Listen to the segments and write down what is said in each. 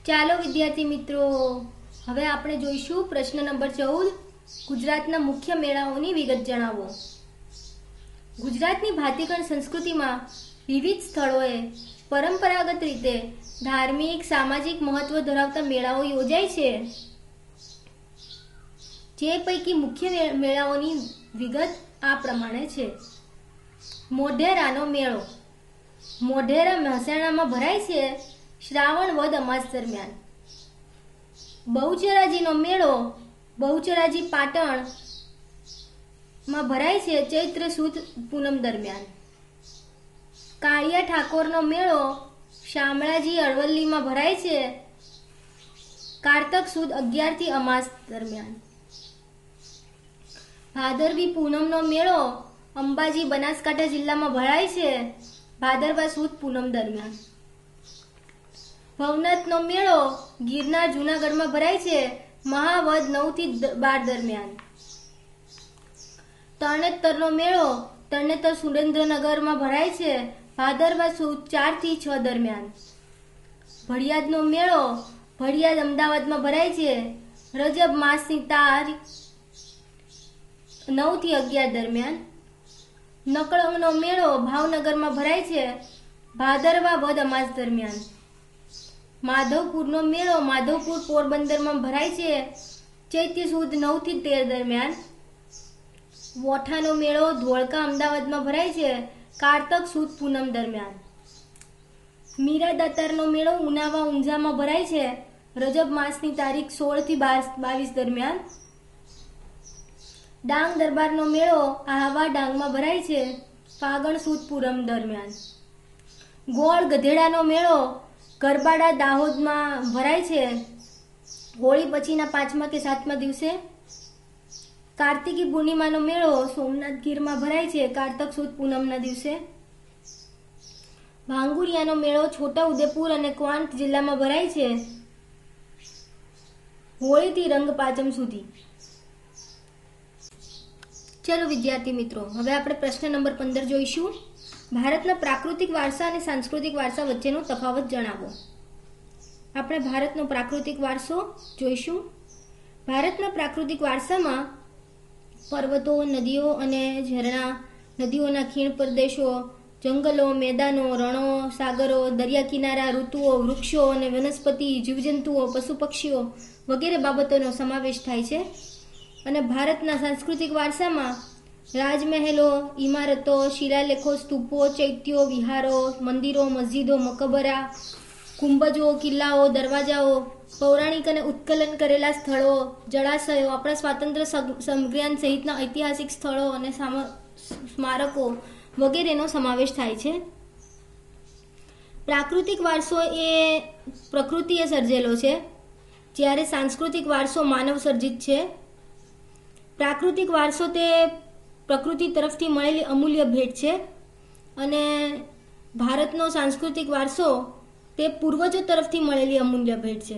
ચાલો વિદ્યાર્થી મિત્રો, હવે આપણે જોઈશું પ્રશ્ન નંબર 14. ગુજરાતના મુખ્ય મેળાઓની વિગત જણાવો. ગુજરાતની ભાતીગળ સંસ્કૃતિમાં વિવિધ સ્થળોએ પરંપરાગત રીતે ધાર્મિક સામાજિક મહત્વ ધરાવતા મેળાઓ યોજાય છે. જે પૈકી મુખ્ય મેળાઓની વિગત આ પ્રમાણે છે. મોઢેરાનો મેળો. મોઢેરા મહેસાણામાં ભરાય છે શ્રાવણ વદ અમાસ દરમિયાન. બહુચરાજીનો મેળો બહુચરાજી પાટણ માં ભરાય છે ચૈત્ર સુદ પૂનમ દરમિયાન. કાળિયા ઠાકોરનો મેળો શામળાજી અરવલ્લીમાં ભરાય છે કારતક સુદ 11 થી અમાસ દરમિયાન. ભાદરવી પૂનમનો મેળો અંબાજી બનાસકાંઠા જિલ્લામાં ભરાય છે ભાદરવા સુદ પૂનમ દરમિયાન. ભવનાથનો મેળો ગિરનાર જૂનાગઢમાં ભરાય છે મહાવદ 9 થી 12 દરમિયાન. તરણેતરનો મેળો તરણેતર સુરેન્દ્રનગરમાં ભરાય છે ભાદરવા સુદ 4 થી 6 દરમિયાન. ભડિયાદનો મેળો ભડિયાદ અમદાવાદમાં ભરાય છે રજબ માસની તારીખ 9 થી 11 દરમિયાન. નકળંગનો મેળો ભાવનગરમાં ભરાય છે ભાદરવા વદ અમાસ દરમિયાન. માધવપુરનો મેળો માધવપુર પોરબંદરમાં ભરાય છે ચૈત્ય સુદ 9 થી 13 દરમિયાન. વોઠાનો મેળો ધોળકા અમદાવાદમાં ભરાય છે કારતક સુદ પૂનમ દરમિયાન. મીરા દાતારનો મેળો ઉનાવા ઊંઝામાં ભરાય છે રજબ માસની તારીખ 16 થી 22 દરમિયાન. ડાંગ દરબારનો મેળો આહવા ડાંગમાં ભરાય છે ફાગણ સુદ પૂનમ દરમિયાન. ગોળ ગધેડાનો મેળો ગરબાડા દાહોદમાં ભરાય છે હોળી પછીના 5મા કે 7મા દિવસે. કાર્તિકી પૂર્ણિમાનો મેળો સોમનાથ ગીરમાં ભરાય છે કારતક સુદ પૂનમના દિવસે. ભાંગુરિયાનો મેળો છોટા ઉદેપુર અને ક્વાંટ જિલ્લામાં ભરાય છે હોળીથી રંગ પાંચમ સુધી. ચલો વિદ્યાર્થી મિત્રો, હવે આપણે પ્રશ્ન નંબર 15 જોઈશું. ભારતના પ્રાકૃતિક વારસા અને સાંસ્કૃતિક વારસા વચ્ચેનો તફાવત જણાવો. આપણે ભારતનો પ્રાકૃતિક વારસો જોઈશું. ભારતના પ્રાકૃતિક વારસામાં પર્વતો, નદીઓ અને ઝરણા, નદીઓના ખીણ પ્રદેશો, જંગલો, મેદાનો, રણો, સાગરો, દરિયા કિનારા, ઋતુઓ, વૃક્ષો અને વનસ્પતિ, જીવજંતુઓ, પશુ પક્ષીઓ વગેરે બાબતોનો સમાવેશ થાય છે. અને ભારતના સાંસ્કૃતિક વારસામાં રાજમહેલો, ઇમારતો, શિલાલેખો, સ્તૂપો, ચૈત્યો, વિહારો, મંદિરો, મસ્જિદો, મકબરા, ગુંબજો, કિલ્લાઓ, દરવાજાઓ, પૌરાણિક અને ઉત્કલન કરેલા સ્થળો, જળાશયો, આપણા સ્વાતંત્ર્ય સંગ્રામ સહિતના ઐતિહાસિક સ્થળો અને સ્મારકો વગેરેનો સમાવેશ થાય છે. પ્રાકૃતિક વારસો એ પ્રકૃતિએ સર્જેલો છે જ્યારે સાંસ્કૃતિક વારસો માનવ સર્જિત છે. પ્રાકૃતિક વારસો તે પ્રકૃતિ તરફથી મળેલી અમૂલ્ય ભેટ છે અને ભારતનો સાંસ્કૃતિક વારસો તે પૂર્વજો તરફથી મળેલી અમૂલ્ય ભેટ છે.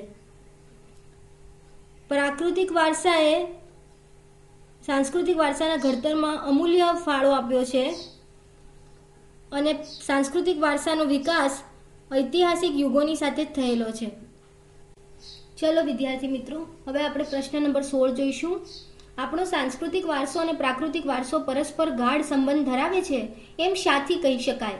પ્રાકૃતિક વારસાએ સાંસ્કૃતિક વારસાના ઘડતરમાં અમૂલ્ય ફાળો આપ્યો છે અને સાંસ્કૃતિક વારસાનો વિકાસ ઐતિહાસિક યુગોની સાથે જ થયેલો છે. ચલો વિદ્યાર્થી મિત્રો, હવે આપણે પ્રશ્ન નંબર 16 જોઈશું. આપણો સાંસ્કૃતિક વારસો અને પ્રાકૃતિક વારસો પરસ્પર ગાઢ સંબંધ ધરાવે છે એમ શાથી કહી શકાય?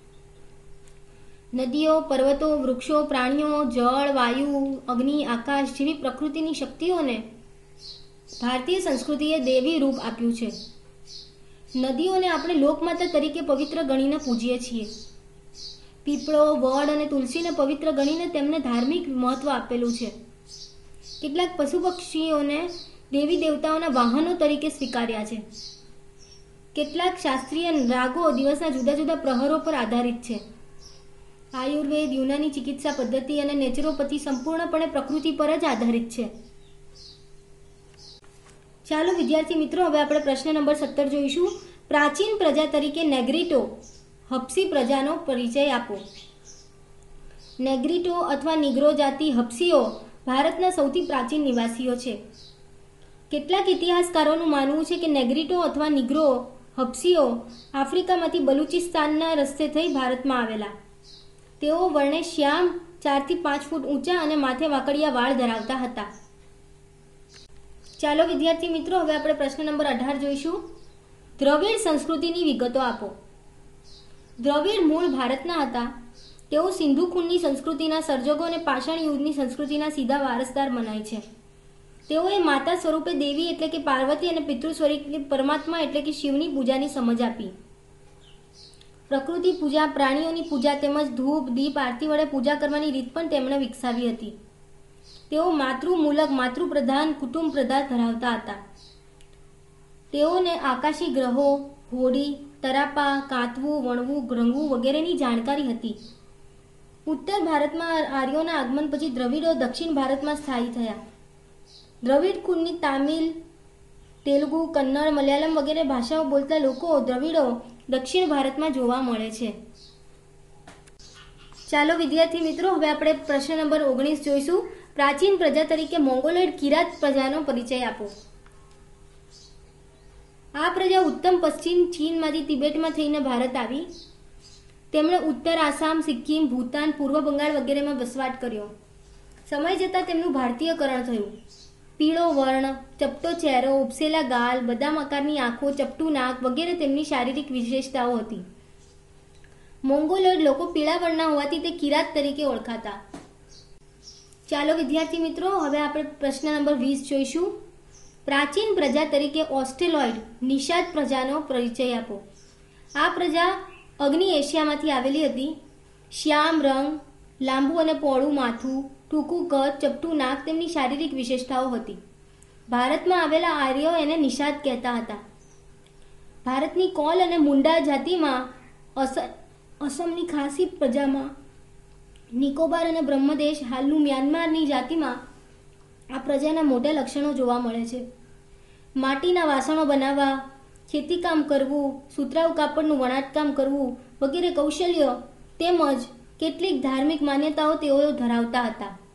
નદીઓ, પર્વતો, વૃક્ષો, પ્રાણીઓ, જળ, વાયુ, અગ્નિ, આકાશ જેવી પ્રકૃતિની શક્તિઓને ભારતીય સંસ્કૃતિએ દેવી રૂપ આપ્યું છે. નદીઓને આપણે લોકમાતા તરીકે પવિત્ર ગણીને પૂજીએ છીએ. પીપળો, વડ અને તુલસીને પવિત્ર ગણીને તેમને ધાર્મિક મહત્વ આપેલું છે. કેટલાક પશુ પક્ષીઓને દેવી દેવતાઓના વાહનો તરીકે સ્વીકાર્યા છે. કેટલાક શાસ્ત્રીય રાગો દિવસના જુદા જુદા પ્રહરો પર આધારિત છે. આયુર્વેદ, યુનાની ચિકિત્સા પદ્ધતિ અને નેચરોપથી સંપૂર્ણપણે પ્રકૃતિ પર જ આધારિત છે. ચાલો વિદ્યાર્થી મિત્રો, હવે આપણે પ્રશ્ન નંબર 17 જોઈશું. પ્રાચીન પ્રજા તરીકે નેગ્રીટો હપ્સી પ્રજાનો પરિચય આપો. નેગ્રીટો અથવા નિગ્રો જાતિ હપ્સીઓ ભારતના સૌથી પ્રાચીન નિવાસીઓ છે. કેટલાક ઇતિહાસકારોનું માનવું છે કે નેગ્રીટો અથવા નિગ્રો હપ્સીઓ આફ્રિકામાંથી બલુચિસ્તાનના રસ્તે થઈ ભારતમાં આવેલા. તેઓ વર્ણે શ્યામ 4 થી 5 ફૂટ ઊંચા અને માથે વાકડિયા વાળ ધરાવતા હતા. ચાલો વિદ્યાર્થી મિત્રો, હવે આપણે પ્રશ્ન નંબર 18 જોઈશું. દ્રવિડ સંસ્કૃતિની વિગતો આપો. દ્રવિડ મૂળ ભારતના હતા. તેઓ સિંધુ ખીણની સંસ્કૃતિના સર્જકો અને પાષાણ યુગની સંસ્કૃતિના સીધા વારસદાર મનાય છે. તેઓએ માતા સ્વરૂપે દેવી એટલે કે પાર્વતી અને પિતૃ સ્વરૂપે પરમાત્મા એટલે કે શિવની પૂજાની સમજ આપી. પ્રકૃતિ પૂજા, પ્રાણીઓની પૂજા તેમજ ધૂપ, દીપ, આરતી વડે પૂજા કરવાની રીત પણ તેમણે વિકસાવી હતી. તેઓ માતૃમૂલક, માતૃપ્રધાન, કુટુંબ પ્રધાન ધરાવતા હતા. તેઓને આકાશી ગ્રહો, હોડી, તરાપા, કાંતવું, વણવું, રંગવું વગેરેની જાણકારી હતી. ઉત્તર ભારતમાં આર્યોના આગમન પછી દ્રવિડો દક્ષિણ ભારતમાં સ્થાયી થયા. દ્રવિડ કુળની તામિલ, તેલુગુ, કન્નડ, મલયાલમ વગેરે ભાષાઓ બોલતા લોકો દ્રવિડો દક્ષિણ ભારતમાં જોવા મળે છે. ચાલો વિદ્યાર્થી મિત્રો, હવે આપણે પ્રશ્ન નંબર 19 જોઈશું. પ્રાચીન પ્રજા તરીકે મોંગોલોઇડ કિરાત પ્રજાનો પરિચય આપો. આ પ્રજા ઉત્તમ પશ્ચિમ ચીનમાંથી તિબેટમાં થઈને ભારત આવી. તેમણે ઉત્તર આસામ, સિક્કિમ, ભૂતાન, પૂર્વ બંગાળ વગેરેમાં વસવાટ કર્યો. સમય જતાં તેમનું ભારતીયકરણ થયું. પીળો વર્ણ, ચપટો ચહેરો, ઉપસેલા ગાલ, બદામ આકારની આંખો, ચપટું નાક વગેરે તેમની શારીરિક વિશેષતાઓ હતી. મોંગોલોઇડ લોકો પીળા વર્ણના હોવાથી તે કિરાત તરીકે ઓળખાતા. ચાલો વિદ્યાર્થી મિત્રો, હવે આપણે પ્રશ્ન નંબર 20 જોઈશું. પ્રાચીન પ્રજા તરીકે ઓસ્ટ્રેલોઇડ નિષાદ પ્રજાનો પરિચય આપો. આ પ્રજા અગ્નિ એશિયામાંથી આવેલી હતી. શ્યામ રંગ, લાંબુ અને પહોળું માથું, ટૂંકું કદ, ચપટું નાક તેમની શારીરિક વિશેષતાઓ હતી. ભારતમાં આવેલા આર્યો એને નિષાદ કહેતા હતા. ભારતની કોલ અને મુંડા જાતિમાં, અસમની ખાસી પ્રજામાં, નિકોબાર અને બ્રહ્મદેશ હાલનું મ્યાનમારની જાતિમાં આ પ્રજાના મોટા લક્ષણો જોવા મળે છે. માટીના વાસણો બનાવવા, ખેતીકામ કરવું, સુતરાઉ કાપડનું વણાટકામ કરવું વગેરે કૌશલ્ય તેમજ કેટલીક ધાર્મિક માન્યતાઓ તેઓ ધરાવતા હતા.